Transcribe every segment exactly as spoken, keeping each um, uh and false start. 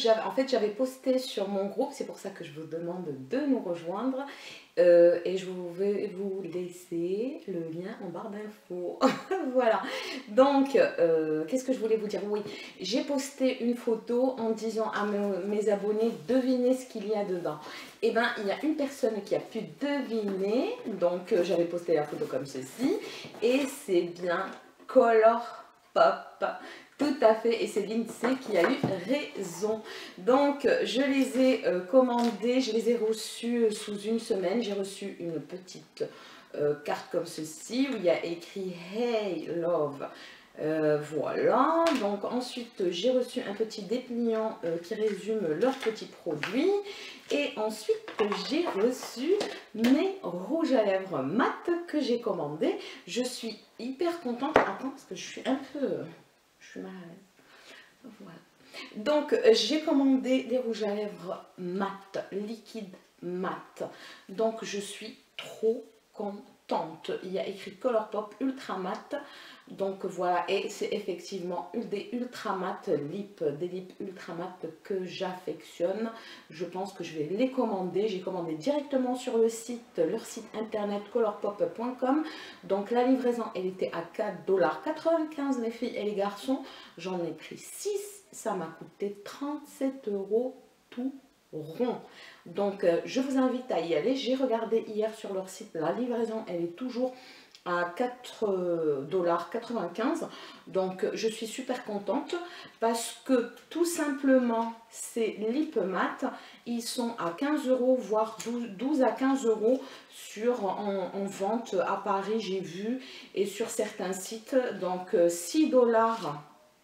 j'avais en fait j'avais posté sur mon groupe, c'est pour ça que je vous demande de nous rejoindre. Euh, et je vais vous laisser le lien en barre d'infos. Voilà. Donc, euh, qu'est-ce que je voulais vous dire? Oui, j'ai posté une photo en disant à mes, mes abonnés, devinez ce qu'il y a dedans. Et bien, il y a une personne qui a pu deviner. Donc, euh, j'avais posté la photo comme ceci. Et c'est bien Colourpop. Tout à fait, et c'est Lindsay qui a eu raison. Donc, je les ai euh, commandés, je les ai reçus sous une semaine. J'ai reçu une petite euh, carte comme ceci où il y a écrit Hey Love. Euh, voilà, donc ensuite j'ai reçu un petit dépliant euh, qui résume leurs petits produits. Et ensuite j'ai reçu mes rouges à lèvres mat que j'ai commandés. Je suis hyper contente. Attends, parce que je suis un peu... Je suis mal à l'aise. Voilà. Donc, j'ai commandé des rouges à lèvres mat, liquide mat. Donc, je suis trop contente. Il y a écrit Colourpop Ultra Mat. Donc, voilà. Et c'est effectivement des Ultra Mat lips, des lips Ultra Mat que j'affectionne. Je pense que je vais les commander. J'ai commandé directement sur le site, leur site internet colourpop point com. Donc, la livraison, elle était à quatre dollars quatre-vingt-quinze les filles et les garçons. J'en ai pris six. Ça m'a coûté trente-sept euros tout rond. Donc, euh, je vous invite à y aller. J'ai regardé hier sur leur site. La livraison, elle est toujours à quatre dollars quatre-vingt-quinze. Donc, je suis super contente parce que tout simplement, ces lip mat, ils sont à quinze euros, voire douze à quinze euros sur, en, en vente à Paris, j'ai vu, et sur certains sites. Donc, six dollars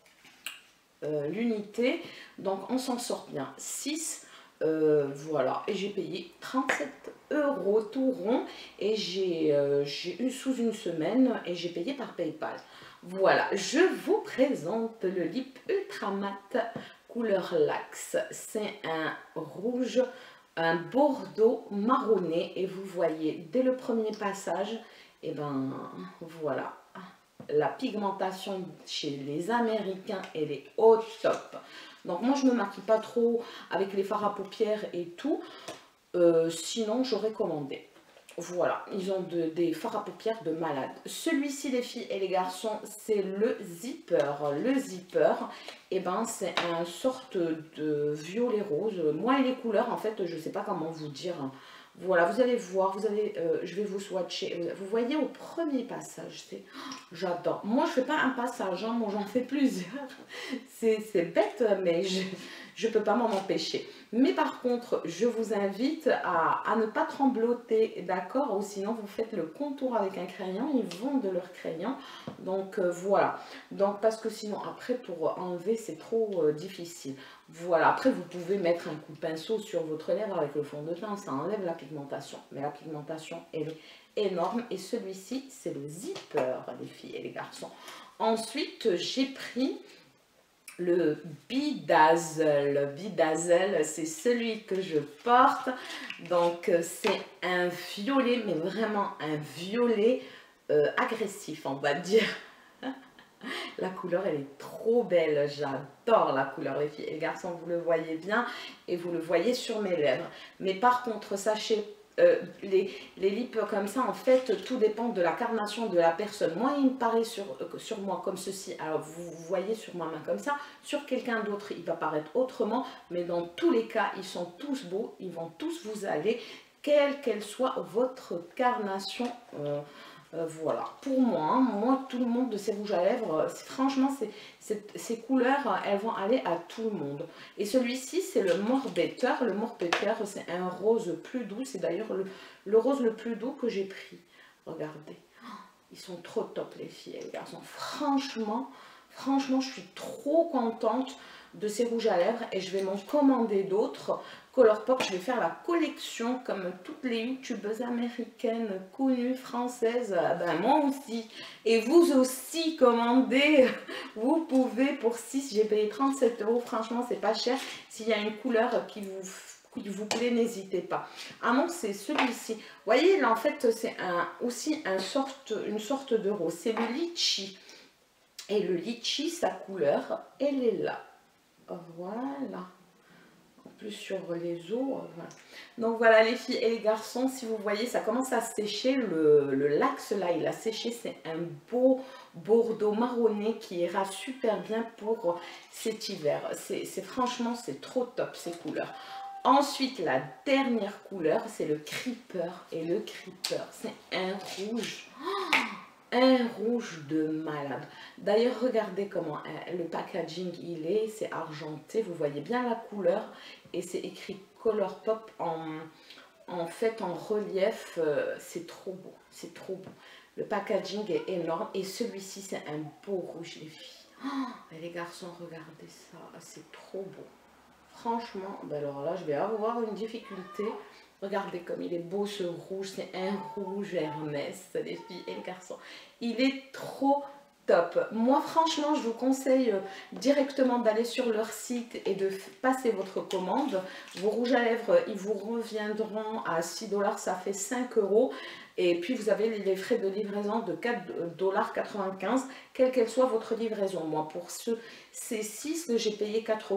Euh, l'unité, donc on s'en sort bien. six, euh, voilà, et j'ai payé trente-sept euros tout rond, et j'ai euh, j'ai eu sous une semaine, et j'ai payé par PayPal. Voilà, je vous présente le lip Ultra Mat couleur Lax. C'est un rouge, un bordeaux marronné, et vous voyez dès le premier passage, et ben voilà, la pigmentation chez les Américains, elle est au top. Donc moi je me maquille pas trop avec les fards à paupières et tout, euh, sinon j'aurais commandé. Voilà, ils ont de, des fards à paupières de malade. Celui-ci, les filles et les garçons, c'est le zipper. Le zipper, et eh ben c'est un sorte de violet rose. Moi et les couleurs, en fait, je sais pas comment vous dire. Voilà, vous allez voir, vous allez, euh, je vais vous swatcher. Vous voyez au premier passage, c'est, oh, j'adore. Moi, je fais pas un passage, hein, moi j'en fais plusieurs. C'est bête, mais je ne peux pas m'en empêcher. Mais par contre, je vous invite à, à ne pas trembloter, d'accord? Ou sinon, vous faites le contour avec un crayon. Ils vendent leur crayon. Donc, euh, voilà. Donc, parce que sinon, après, pour enlever, c'est trop euh, difficile. Voilà. Après, vous pouvez mettre un coup de pinceau sur votre lèvre avec le fond de teint. Ça enlève la pigmentation. Mais la pigmentation, elle est énorme. Et celui-ci, c'est le zipper, les filles et les garçons. Ensuite, j'ai pris le Bedazzle. Bedazzle, c'est celui que je porte. Donc, c'est un violet, mais vraiment un violet euh, agressif, on va dire. La couleur, elle est trop belle. J'adore la couleur, les filles et les garçons. Vous le voyez bien et vous le voyez sur mes lèvres. Mais par contre, sachez Euh, les, les lips comme ça, en fait, tout dépend de la carnation de la personne. Moi, il me paraît sur, euh, sur moi comme ceci. Alors, vous, vous voyez sur ma main comme ça. Sur quelqu'un d'autre, il va paraître autrement. Mais dans tous les cas, ils sont tous beaux. Ils vont tous vous aller, quelle qu'elle soit votre carnation. Euh, euh, voilà. Pour moi, hein, moi, tout le monde de ces rouges à lèvres, franchement, c'est, c'est, ces couleurs, elles vont aller à tout le monde. Et celui-ci, c'est le More Better. Le More Better, c'est un rose plus doux. C'est d'ailleurs le, le rose le plus doux que j'ai pris. Regardez. Oh, ils sont trop top, les filles et les garçons. Franchement, franchement, je suis trop contente de ces rouges à lèvres. Et je vais m'en commander d'autres. Colourpop, je vais faire la collection comme toutes les youtubeuses américaines connues, françaises. Ben moi aussi. Et vous aussi, commandez. Vous pouvez pour six, j'ai payé trente-sept euros. Franchement, c'est pas cher. S'il y a une couleur qui vous, qui vous plaît, n'hésitez pas. Ah non, c'est celui-ci. Vous voyez, là, en fait, c'est un, aussi un sorte, une sorte de rose. C'est le litchi. Et le litchi, sa couleur, elle est là. Voilà. plus sur les os. Voilà. Donc voilà les filles et les garçons, si vous voyez, ça commence à sécher. Le, le lax là, il a séché. C'est un beau bordeaux marronné qui ira super bien pour cet hiver. C'est franchement, c'est trop top ces couleurs. Ensuite, la dernière couleur, c'est le creeper. Et le creeper, c'est un rouge. Oh, un rouge de malade. D'ailleurs, regardez comment hein, le packaging il est. C'est argenté. Vous voyez bien la couleur. Et c'est écrit Colourpop en, en fait en relief. Euh, c'est trop beau. C'est trop beau. Le packaging est énorme. Et celui-ci, c'est un beau rouge, les filles. Oh, et les garçons, regardez ça. C'est trop beau. Franchement, ben alors là, je vais avoir une difficulté. Regardez comme il est beau ce rouge. C'est un rouge Hermès, les filles et les garçons. Il est trop top. Moi, franchement, je vous conseille directement d'aller sur leur site et de passer votre commande. Vos rouges à lèvres, ils vous reviendront à six dollars. Ça fait cinq euros. Et puis, vous avez les frais de livraison de quatre dollars quatre-vingt-quinze, quelle qu'elle soit votre livraison. Moi, pour ce, ces six, j'ai payé quatre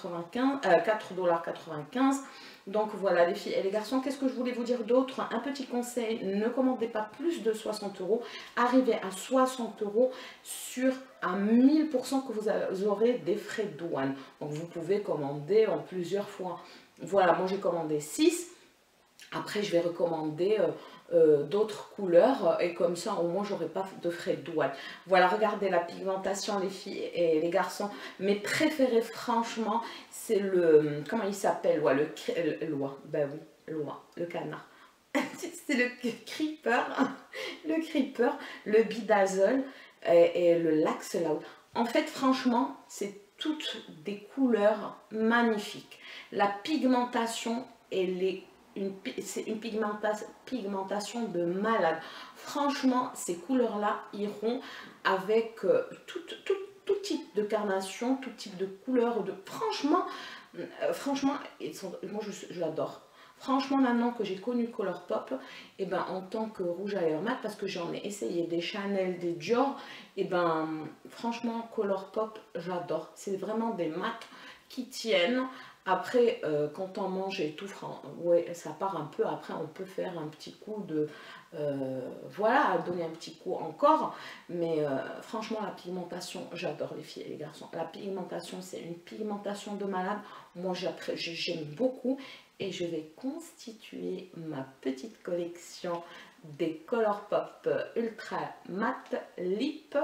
dollars quatre-vingt-quinze. Donc, voilà, les filles et les garçons, qu'est-ce que je voulais vous dire d'autre? Un petit conseil, ne commandez pas plus de soixante euros. Arrivez à soixante euros sur à mille pour cent que vous aurez des frais de douane. Donc, vous pouvez commander en plusieurs fois. Voilà, moi, j'ai commandé six. Après, je vais recommander euh, euh, d'autres couleurs et comme ça, au moins, j'aurai pas de frais de douane. Voilà, regardez la pigmentation, les filles et les garçons. Mes préférés, franchement, c'est le... Comment il s'appelle? Ouais, le... le Loi. Ben oui, Loi, le canard. C'est le creeper, le creeper, le bidazzle et, et le lax là. En fait, franchement, c'est toutes des couleurs magnifiques. La pigmentation, elle est c'est une pigmentation, pigmentation de malade. Franchement, ces couleurs-là iront avec euh, tout, tout, tout type de carnation, tout type de couleur. De... Franchement, euh, franchement ils sont... moi je, je l'adore. Franchement, maintenant que j'ai connu Colourpop, et ben, en tant que rouge à lèvres mat, parce que j'en ai essayé des Chanel, des Dior, et ben, franchement, Colourpop, j'adore. C'est vraiment des mats qui tiennent. Après, euh, quand on mange et tout, ouais, ça part un peu. Après, on peut faire un petit coup de... Euh, voilà, donner un petit coup encore. Mais euh, franchement, la pigmentation, j'adore les filles et les garçons. La pigmentation, c'est une pigmentation de malade. Moi, j'aime beaucoup. Et je vais constituer ma petite collection des Colourpop Ultra Matte Lip.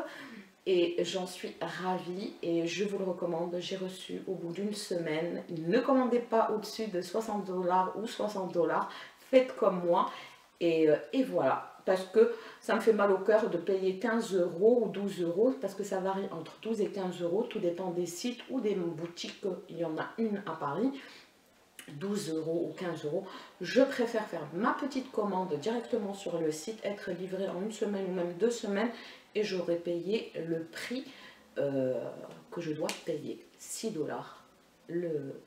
Et j'en suis ravie et je vous le recommande. J'ai reçu au bout d'une semaine. Ne commandez pas au-dessus de soixante dollars ou soixante dollars. Faites comme moi. Et, et voilà. Parce que ça me fait mal au cœur de payer quinze euros ou douze euros. Parce que ça varie entre douze et quinze euros. Tout dépend des sites ou des boutiques. Il y en a une à Paris. douze euros ou quinze euros. Je préfère faire ma petite commande directement sur le site. Être livré en une semaine ou même deux semaines. Et j'aurais payé le prix euh, que je dois payer, six dollars, le,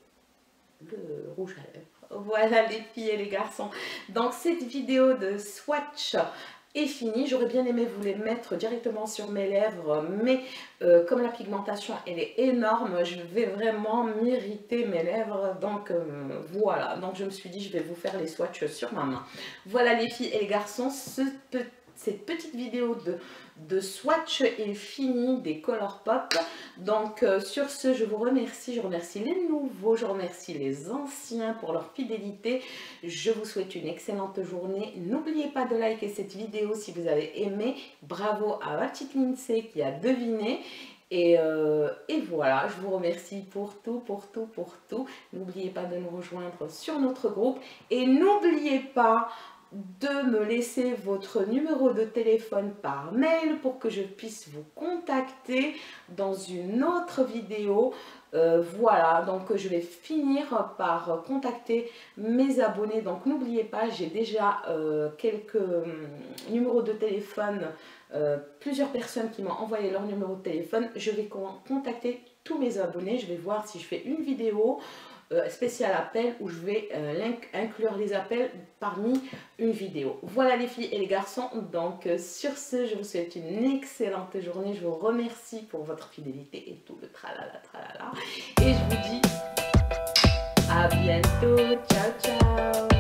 le rouge à lèvres. Voilà les filles et les garçons. Donc cette vidéo de swatch est finie. J'aurais bien aimé vous les mettre directement sur mes lèvres, mais euh, comme la pigmentation elle est énorme, je vais vraiment m'irriter mes lèvres. Donc euh, voilà, donc je me suis dit je vais vous faire les swatchs sur ma main. Voilà les filles et les garçons, ce petit cette petite vidéo de, de swatch est finie des Colourpop. Donc euh, sur ce, je vous remercie. Je remercie les nouveaux, je remercie les anciens pour leur fidélité. Je vous souhaite une excellente journée. N'oubliez pas de liker cette vidéo si vous avez aimé. Bravo à ma petite Lindsay qui a deviné. Et, euh, et voilà, je vous remercie pour tout, pour tout, pour tout. N'oubliez pas de nous rejoindre sur notre groupe. Et n'oubliez pas de me laisser votre numéro de téléphone par mail pour que je puisse vous contacter dans une autre vidéo. Euh, voilà, donc je vais finir par contacter mes abonnés. Donc n'oubliez pas, j'ai déjà euh, quelques euh, numéros de téléphone, euh, plusieurs personnes qui m'ont envoyé leur numéro de téléphone. Je vais contacter tous mes abonnés. Je vais voir si je fais une vidéo Euh, spécial appel où je vais euh, inclure les appels parmi une vidéo. Voilà les filles et les garçons, donc euh, sur ce je vous souhaite une excellente journée, je vous remercie pour votre fidélité et tout le tralala tralala et je vous dis à à bientôt, ciao ciao.